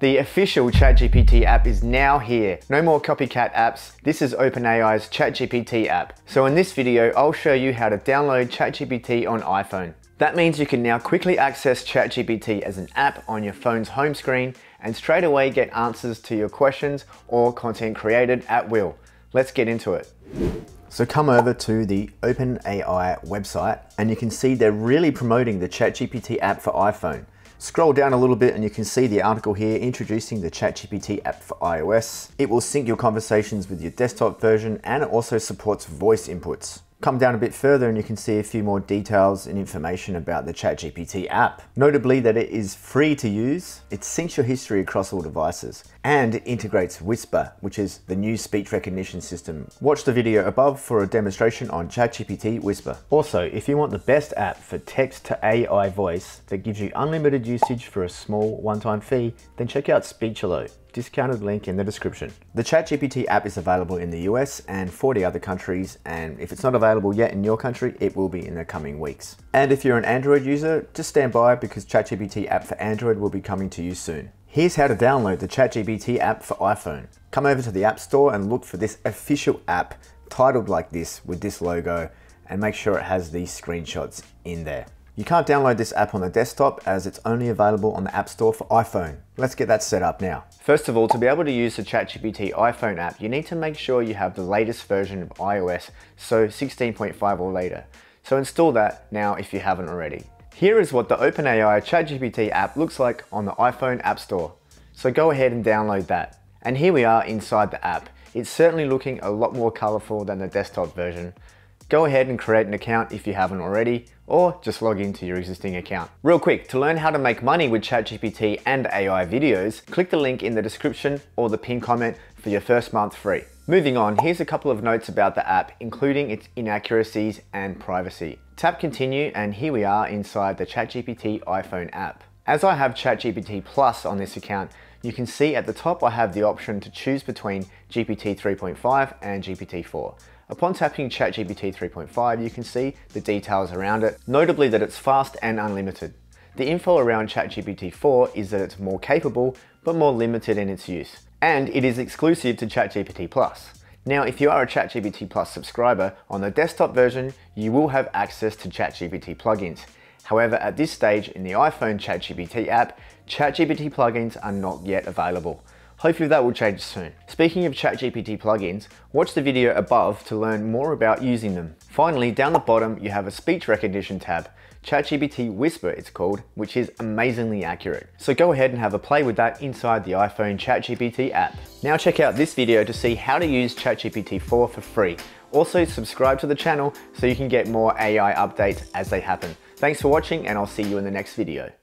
The official Chat GPT app is now here. No more copycat apps. This is OpenAI's Chat GPT app. So in this video, I'll show you how to download Chat GPT on iPhone. That means you can now quickly access Chat GPT as an app on your phone's home screen and straight away get answers to your questions or content created at will. Let's get into it. So come over to the OpenAI website and you can see they're really promoting the Chat GPT app for iPhone. Scroll down a little bit and you can see the article here introducing the Chat GPT app for iOS. It will sync your conversations with your desktop version and it also supports voice inputs. Come down a bit further and you can see a few more details and information about the Chat GPT app. Notably that it is free to use, it syncs your history across all devices, and it integrates Whisper, which is the new speech recognition system. Watch the video above for a demonstration on Chat GPT Whisper. Also, if you want the best app for text to AI voice that gives you unlimited usage for a small one-time fee, then check out Speechalo. Discounted link in the description. The Chat GPT app is available in the US and 40 other countries, and if it's not available yet in your country, it will be in the coming weeks. And if you're an Android user, just stand by because Chat GPT app for Android will be coming to you soon. Here's how to download the Chat GPT app for iPhone. Come over to the App Store and look for this official app titled like this with this logo, and make sure it has these screenshots in there. You can't download this app on the desktop as it's only available on the App Store for iPhone. Let's get that set up now. First of all, to be able to use the ChatGPT iPhone app, you need to make sure you have the latest version of iOS, so 16.5 or later. So install that now if you haven't already. Here is what the OpenAI ChatGPT app looks like on the iPhone App Store. So go ahead and download that. And here we are inside the app. It's certainly looking a lot more colorful than the desktop version. Go ahead and create an account if you haven't already, or just log into your existing account. Real quick, to learn how to make money with ChatGPT and AI videos, click the link in the description or the pinned comment for your first month free. Moving on, here's a couple of notes about the app, including its inaccuracies and privacy. Tap continue and here we are inside the ChatGPT iPhone app. As I have ChatGPT Plus on this account, you can see at the top I have the option to choose between GPT 3.5 and GPT 4. Upon tapping ChatGPT 3.5, you can see the details around it, notably that it's fast and unlimited. The info around ChatGPT 4 is that it's more capable, but more limited in its use. And it is exclusive to ChatGPT Plus. Now, if you are a ChatGPT Plus subscriber, on the desktop version, you will have access to ChatGPT plugins. However, at this stage in the iPhone ChatGPT app, ChatGPT plugins are not yet available. Hopefully that will change soon. Speaking of ChatGPT plugins, watch the video above to learn more about using them. Finally, down the bottom, you have a speech recognition tab. ChatGPT Whisper it's called, which is amazingly accurate. So go ahead and have a play with that inside the iPhone ChatGPT app. Now check out this video to see how to use ChatGPT 4 for free. Also subscribe to the channel so you can get more AI updates as they happen. Thanks for watching and I'll see you in the next video.